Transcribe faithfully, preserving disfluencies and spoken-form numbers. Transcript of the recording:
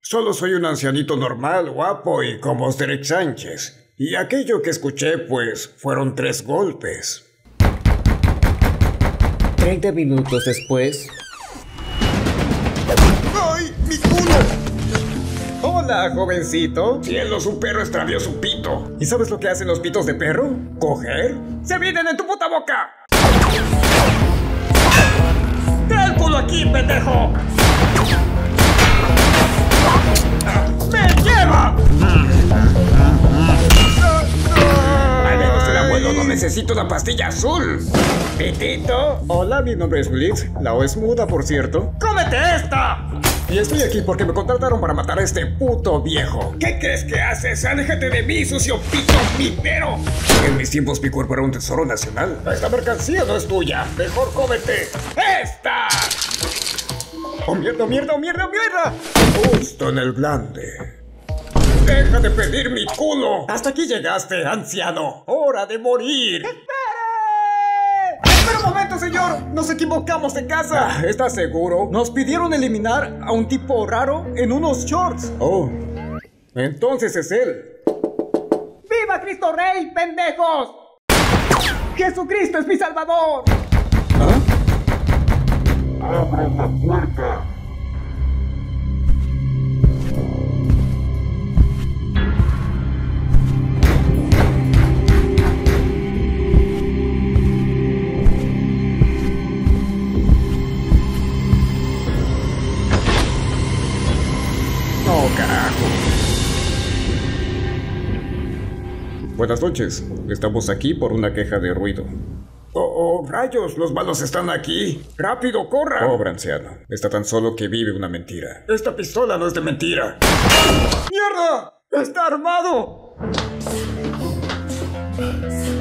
Solo soy un ancianito normal, guapo y como Derek Sánchez. Y aquello que escuché, pues, fueron tres golpes. Treinta minutos después... ¡Ay, mi culo! Hola, jovencito. Cielo, un perro extravió su pito. ¿Y sabes lo que hacen los pitos de perro? ¿Coger? ¡Se vienen en tu puta boca! ¡Trae el culo aquí, pendejo! ¡Me lleva! Al menos el abuelo no necesita una pastilla azul. ¿Pitito? Hola, mi nombre es Blitz. La O es muda, por cierto. ¡Cómete esta! Y estoy aquí porque me contrataron para matar a este puto viejo. ¿Qué crees que haces? ¡Aléjate de mí, sucio pito pitero! En mis tiempos mi cuerpo era un tesoro nacional. Esta mercancía no es tuya. Mejor cómete esta. ¡Oh, mierda, mierda, mierda, mierda! Justo en el glande. ¡Deja de pedir mi culo! ¡Hasta aquí llegaste, anciano! ¡Hora de morir! ¡Espere! ¡Espera un momento, señor! ¡Nos equivocamos de casa! Ah, ¿estás seguro? Nos pidieron eliminar a un tipo raro en unos shorts. Oh, entonces es él. ¡Viva Cristo Rey, pendejos! ¡Jesucristo es mi salvador! ¿Ah? ¡Abran la puerta! ¡Oh, carajo! Buenas noches. Estamos aquí por una queja de ruido. ¡Oh, oh, rayos! ¡Los malos están aquí! ¡Rápido, corran! Pobre anciano. Está tan solo que vive una mentira. ¡Esta pistola no es de mentira! ¡Mierda! ¡Está armado!